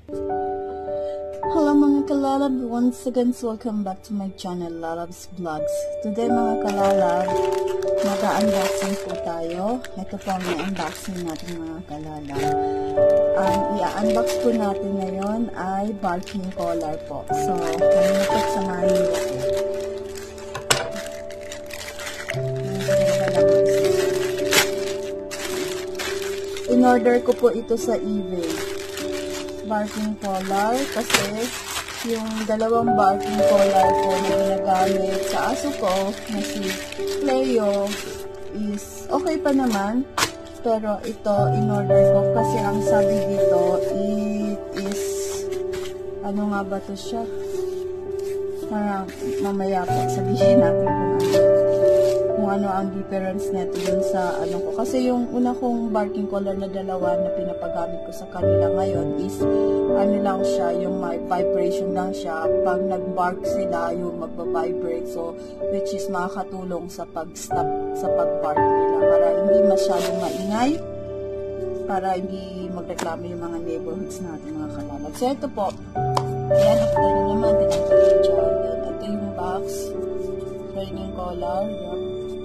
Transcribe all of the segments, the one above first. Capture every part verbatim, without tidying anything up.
Hello mga kalalab, once again welcome back to my channel, Lalab's Vlogs. Today mga kalalab, mag-unboxing po tayo. Ito po ang i-unboxing natin mga kalalab. Ang i-unbox po natin ngayon ay barking collar po. So, kami na po sa mahilo po. In-order ko po ito sa eBay. Barking collar kasi yung dalawang barking collar ko na ginagamit sa aso ko na si Cleo is okay pa naman, pero ito in-order ko kasi ang sabi dito it is ano nga ba to siya, parang mamaya po sabihin natin kung ano kung ano ang difference nito dun sa ano ko. Kasi yung una kong barking collar na dalawa na pinapagamit ko sa kanila ngayon is ano lang siya, yung may vibration lang siya. Pag nag-bark sila, yung magbabibrate. So, which is makakatulong sa pag-stop sa pag-bark nila para hindi masyadong maingay, para hindi magreklamo yung mga neighborhoods natin, mga kalalab. So, ito po. Ayan, ito nyo naman. Tinatawag dyan. Ito yung box. Training collar. Yup.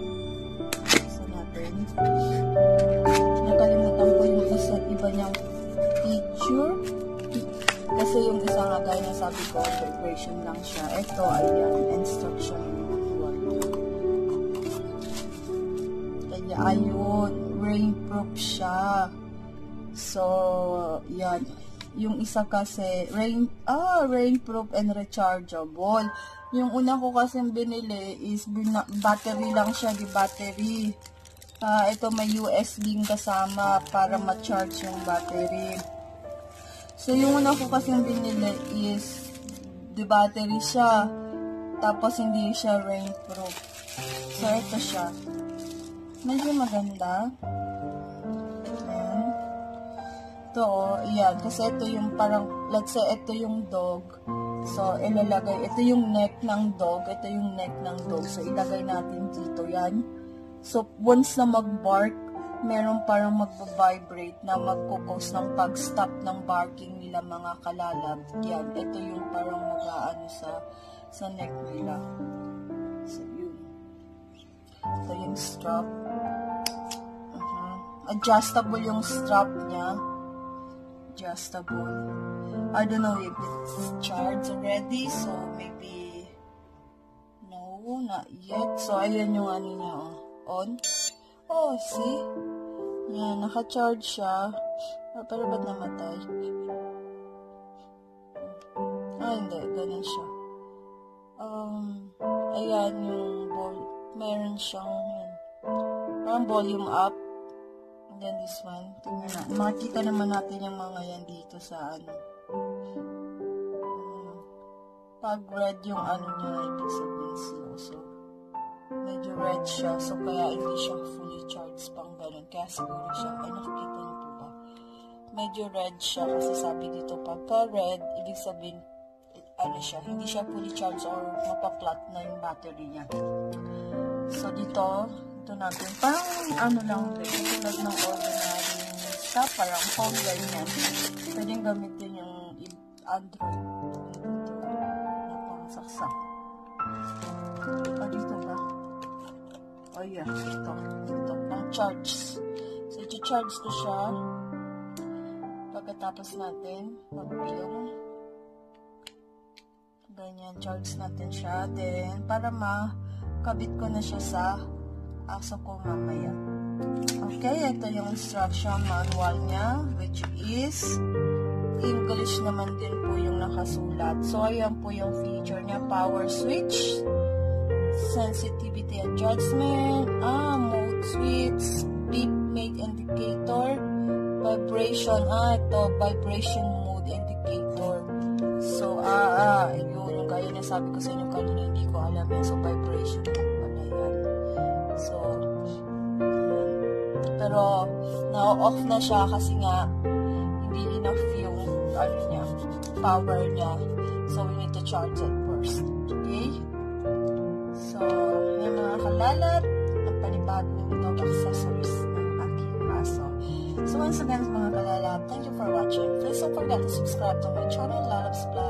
Nakalimutan ko yung isa iba niyang picture kasi yung isa nga gaya na sabi ko vibration lang siya. Ito ayan, instruction manual. Kaya ayun, rainproof siya. So yan, yung isa kasi rain ah rainproof and rechargeable. Yung una ko kasi binili is battery lang siya, di battery. Uh, ito may U S B kasama para ma-charge yung battery. So, yung una ko kasing binili is the battery siya. Tapos, hindi siya rainproof. So, ito siya. Medyo maganda. Ayan. Ito, oh, yan. Kasi ito yung parang, let's say, ito yung dog. So, ilalagay. Ito yung neck ng dog. Ito yung neck ng dog. So, ilagay natin dito. Yan. So, once na mag-bark, meron parang magbabibrate na magkukos ng pag-stop ng barking nila mga kalalab. Yan, ito yung parang mag-aano sa, sa neck nila. So, yun. Ito yung strap. Uh-huh. Adjustable yung strap niya. Adjustable. I don't know if it's charged already, so maybe no, not yet. So, ayan yung ano niya, oh. On. Oh, see? Yan, naka-charge siya. Ah, pero ba't namatay? Ah, hindi. Ganun siya. Um, ayan yung vol meron siyang yan. Parang volume up. And then this one. Tingnan na. Makikita naman natin yung mga yan dito sa ano. Um, pag red yung ano niya, ibig sabihin slow. So, medyo red siya, so kaya hindi siya fully charged pang ganun. Kaya siguro siya, ay nakikita niyo po ba? Medyo red siya kasi sabi dito pagka red, ibig sabihin, ano siya, hindi siya fully charged or mapaplat na yung battery niya. So dito, ito natin, parang ano lang rin, tulad ng ordinary siya, parang phone ganyan. Pwedeng gamitin yung Android dito, na pang saksak. O dito ba? Oh yeah, ito. Ito, pang charge. So, i-charge ko siya. Pagkatapos natin, mag-yung. Ganyan, charge natin siya. Then, para makabit ko na siya sa aso ko mamaya. Okay, ito yung instruction manual niya, which is English naman din po yung nakasulat. So, ayan po yung feature niya. Power switch, sensitivity adjustment, ah, mode switch, beep make indicator, vibration, ah, ito, vibration mode indicator. So, ah, ah, yun, yung gaya na sabi ko sa inyo kanina, hindi ko alam yan. So, vibration mode pala yan. So, um, pero, na-off na siya kasi nga, hindi enough yung, ano niya, power niya. So, we need to charge it first. Okay? So, yung mga kalalab, ang panibagong dog accessories ng aking aso. So once again, mga kalalab, thank you for watching. Please don't forget to subscribe to my channel, Lalabs Vlog.